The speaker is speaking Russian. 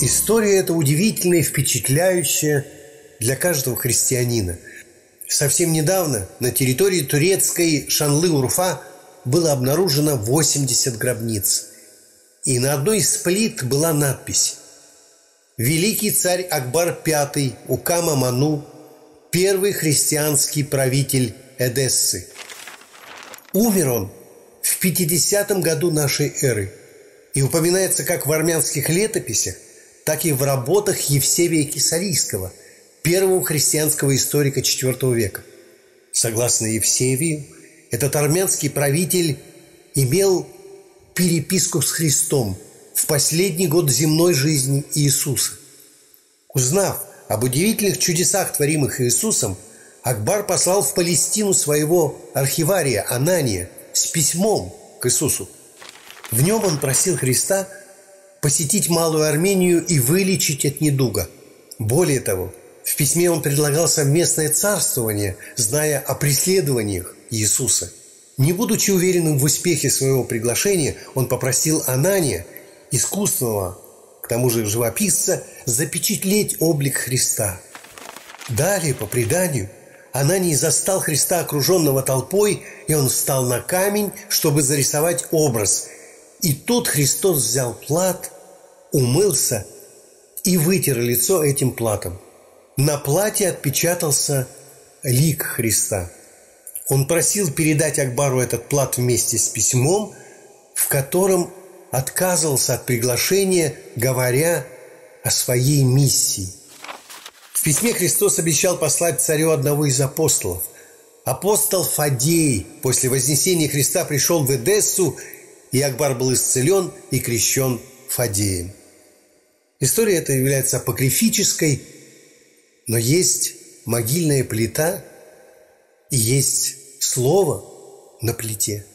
История эта удивительная и впечатляющая для каждого христианина. Совсем недавно на территории турецкой Шанлы-Урфа было обнаружено 80 гробниц. И на одной из плит была надпись: «Великий царь Акбар V Укама Ману, первый христианский правитель Эдессы». Умер он в 50 году нашей эры и упоминается как в армянских летописях, так и в работах Евсевия Кесарийского, первого христианского историка IV века. Согласно Евсевию, этот армянский правитель имел переписку с Христом в последний год земной жизни Иисуса. Узнав об удивительных чудесах, творимых Иисусом, Акбар послал в Палестину своего архивария Анания с письмом к Иисусу. В нем он просил Христа посетить Малую Армению и вылечить от недуга. Более того, в письме он предлагал совместное царствование, зная о преследованиях Иисуса. Не будучи уверенным в успехе своего приглашения, он попросил Анания, искусного, к тому же живописца, запечатлеть облик Христа. Далее, по преданию, Ананий застал Христа окруженного толпой, и он встал на камень, чтобы зарисовать образ. И тут Христос взял плат, умылся и вытер лицо этим платом. На плате отпечатался лик Христа. Он просил передать Акбару этот плат вместе с письмом, в котором отказывался от приглашения, говоря о своей миссии. В письме Христос обещал послать царю одного из апостолов. Апостол Фадей после вознесения Христа пришел в Эдессу, и Акбар был исцелен и крещен Фадеем. История эта является апокрифической, но есть могильная плита и есть слово на плите.